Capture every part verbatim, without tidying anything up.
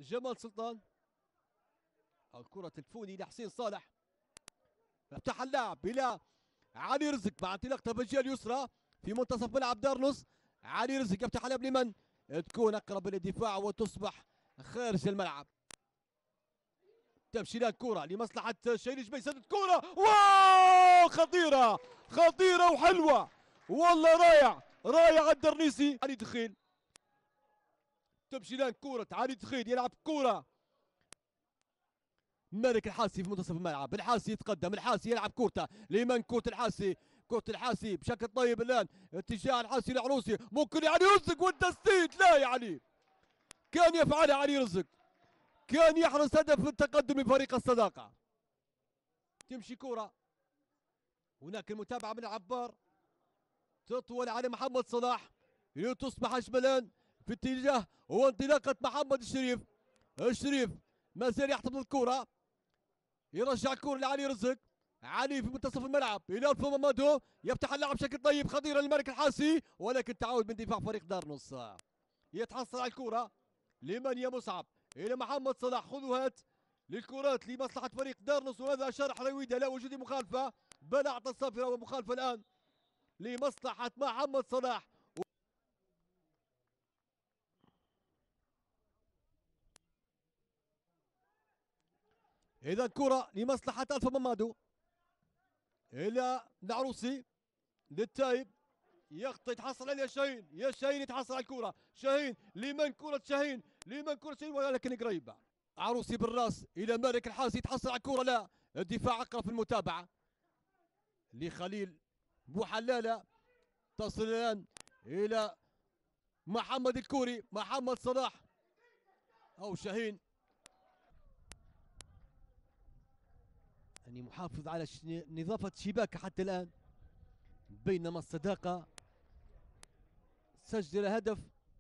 جمال سلطان. الكرة الفوني لحسين صالح، افتح اللعب الى علي رزق مع انطلاقته بالجهه اليسرى في منتصف ملعب دارنس. علي رزق يفتح اللعب لمن؟ تكون اقرب للدفاع وتصبح خارج الملعب. تمشي لها الكرة لمصلحة شهيد جبيل، سدد كرة واو خطيرة خطيرة وحلوة والله، رائع رائع الدرنيسي. علي دخيل، تمشي لها الكرة، علي دخيل يلعب كرة مالك الحاسي في منتصف الملعب. الحاسي يتقدم، الحاسي يلعب كورته لمن؟ كورة الحاسي، كورة الحاسي بشكل طيب الان اتجاه الحاسي العروسي، ممكن علي رزق والتسديد. لا يا علي، كان يفعلها علي رزق، كان يحرز هدف التقدم لفريق الصداقة. تمشي كرة، هناك المتابعة من عبار، تطول على محمد صلاح لتصبح أجملان في اتجاه وانطلاقة محمد الشريف. الشريف ما زال يحتفظ الكرة، يرجع الكرة لعلي رزق. علي في منتصف الملعب الى الفو مامادو، يفتح اللعب بشكل طيب خطيره للملك الحاسي، ولكن تعاود من دفاع فريق دارنس. يتحصل على الكرة لمن؟ يا مصعب الى محمد صلاح، خذ وهات للكرات لمصلحه فريق دارنس، وهذا شرح رويده لا وجود مخالفه، بل اعطى الصافره ومخالفه الان لمصلحه محمد صلاح. اذا كرة لمصلحه الفا مامادو الى العروسي للتايب، يخطي يتحصل عليها شاهين، يا شاهين يتحصل على الكرة، شاهين لمن؟ كرة شاهين لمن؟ كرة شاهين ولكن قريبة. عروسي بالراس إلى مالك الحاسي، يتحصل على الكرة، لا الدفاع أقرب في المتابعة لخليل بوحلالة، تصل الآن إلى محمد الكوري، محمد صلاح أو شاهين، يعني محافظ على نظافة شباكه حتى الآن، بينما الصداقة سجل هدف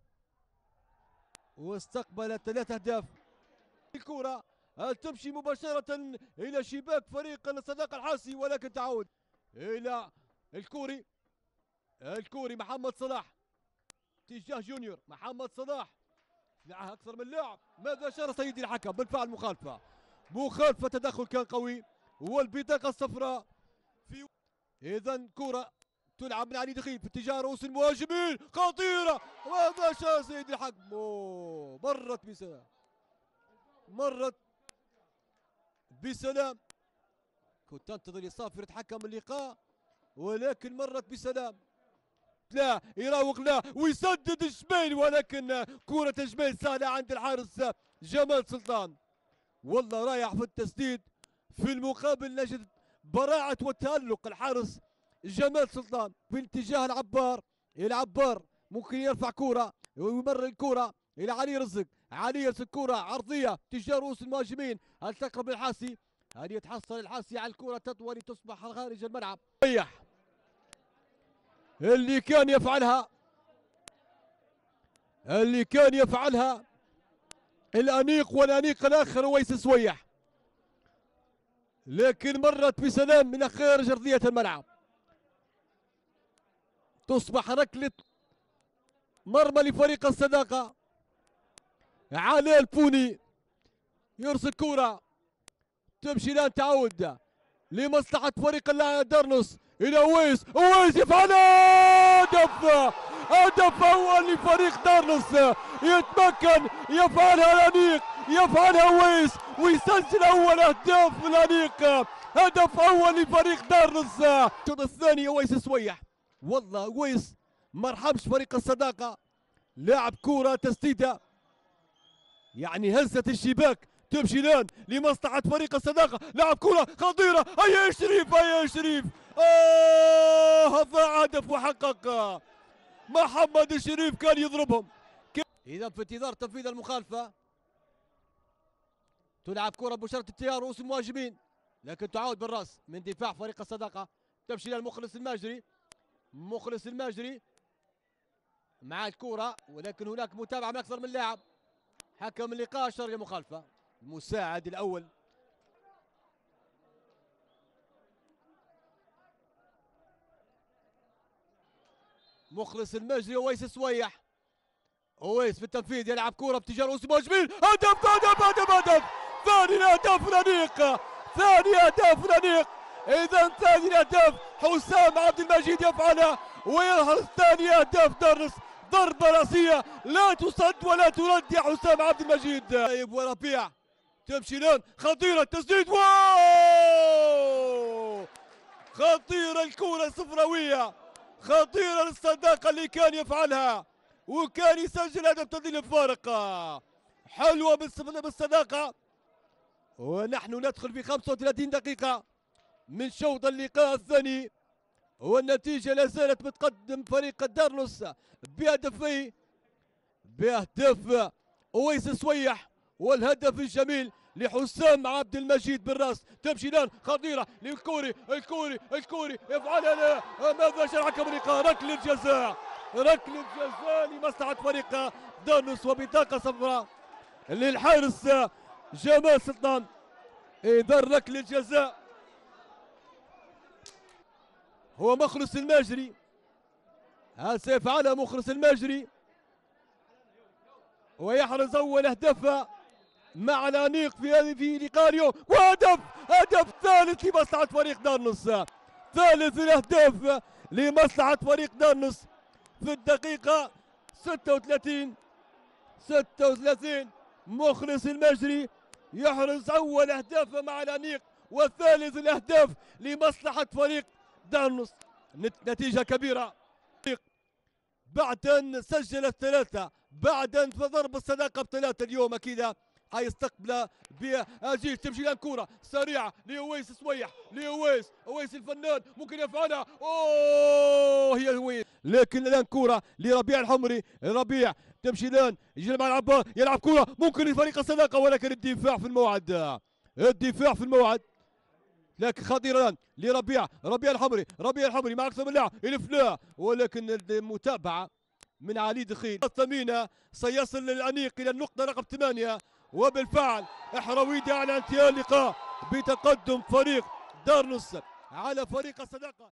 واستقبل ثلاث أهداف. الكرة تمشي مباشرة إلى شباك فريق الصداقة الحاسي، ولكن تعود إلى الكوري. الكوري محمد صلاح تجاه جونيور، محمد صلاح معه أكثر من لاعب، ماذا أشار سيدي الحكم؟ بالفعل مخالفة، مخالفة، تدخل كان قوي والبطاقة الصفراء في. إذا كرة تلعب من علي دخيل في اتجاه رؤوس المهاجمين، خطيرة، ماذا أشار سيدي الحكم؟ أوه مرت بسلام، مرت بسلام، كنت تنتظر يصافر يتحكم اللقاء ولكن مرت بسلام. لا يراوغ لا ويسدد الجميل، ولكن كرة جميل سهلة عند الحارس جمال سلطان. والله رايح في التسديد، في المقابل نجد براعة وتألق الحارس جمال سلطان في اتجاه العبار. العبار ممكن يرفع كرة ويمر الكرة إلى علي رزق، علي يرسل كرة عرضية تجاه رؤوس المهاجمين، هل تقرب الحاسي؟ هل يتحصل الحاسي على الكرة تطوى لتصبح خارج الملعب؟ ريح اللي كان يفعلها، اللي كان يفعلها الأنيق، والأنيق الآخر ويس سويح، لكن مرت بسلام من خارج أرضية الملعب، تصبح ركلة مرمى لفريق الصداقة. علاء الفوني يرسل كرة تمشي الآن تعود لمصلحة فريق دارنس إلى ويس، ويس يفعلها، هدف هدف أول لفريق دارنس، يتمكن يفعلها الأنيق، يفعلها ويس ويسجل أول أهداف الأنيق، هدف أول لفريق دارنس. الشوط الثاني ويس سويح، والله ويس مرحبش فريق الصداقة، لاعب كرة تسديدة يعني هزت الشباك، تمشي الان لمصلحة فريق الصداقة، لعب كرة خطيرة، هيا شريف هيا شريف، آه ضاع هدف وحقق محمد الشريف، كان يضربهم. إذا في انتظار تنفيذ المخالفة، تلعب كرة بشرط اتجاه رؤوس المهاجمين، لكن تعود بالراس من دفاع فريق الصداقة، تمشي للمخلص الماجري، مخلص الماجري مع الكرة، ولكن هناك متابعة من أكثر من لاعب، حكم اللقاء شرع مخالفة، المساعد الأول مخلص المجري وويس سويح، اويس في التنفيذ يلعب كوره باتجاه اوسمان جميل. هدف هدف هدف هدف ثاني الاهداف الانيق، ثاني اهداف الانيق. اذا ثاني الاهداف حسام عبد المجيد يفعلها ويظهر ثاني اهداف دارنس. ضربه راسيه لا تصد ولا ترد يا حسام عبد المجيد. طيب وربيع تمشي لون خطيره التسديد، واو خطيره الكره الصفراويه، خطيره الصداقه اللي كان يفعلها وكان يسجل هدف تضيل الفارق. حلوه بالصداقه. ونحن ندخل في خمسة وثلاثين دقيقه من شوط اللقاء الثاني، والنتيجه لا زالت متقدم فريق الدارنس بهدفين، باهداف اويس سويح والهدف الجميل لحسام عبد المجيد بالراس. تمشي الان خطيره للكوري، الكوري الكوري يفعلها. ماذا شرع حكم اللقاء؟ ركله جزاء، ركله جزاء لمصلحه فريق دارنس وبطاقه صفراء للحارس جمال سلطان. اذا ركله جزاء هو مخلص الماجري، هل سيفعلها مخلص الماجري ويحرز اول اهدافه مع الانيق في هذه في لقاء اليوم؟ وهدف، هدف ثالث لمصلحه فريق دارنس، ثالث الاهداف لمصلحه فريق دارنس في الدقيقه ستة وثلاثين ستة وثلاثين. مخلص الماجري يحرز اول اهدافه مع الانيق وثالث الاهداف لمصلحه فريق دارنس. نتيجه كبيره بعد ان سجل الثلاثه، بعد ان ضرب الصداقه بثلاثه اليوم اكيد حيستقبل باجيل. تمشي الان كوره سريعه لاويس سويح، لاويس، اويس الفنان ممكن يفعلها، اوه هي اويس، لكن الان كوره لربيع الحمري. ربيع تمشي الان يجي مع العبار يلعب كوره ممكن لفريق الصداقه، ولكن الدفاع في الموعد، الدفاع في الموعد، لكن خطيره الان لربيع، ربيع الحمري، ربيع الحمري مع اكثر من لاعب الافلاء، ولكن المتابعه من علي دخيل الثمينه سيصل للانيق الى النقطه رقم ثمانيه. وبالفعل احراويدي على انتهاء اللقاء بتقدم فريق دارنس على فريق الصداقه.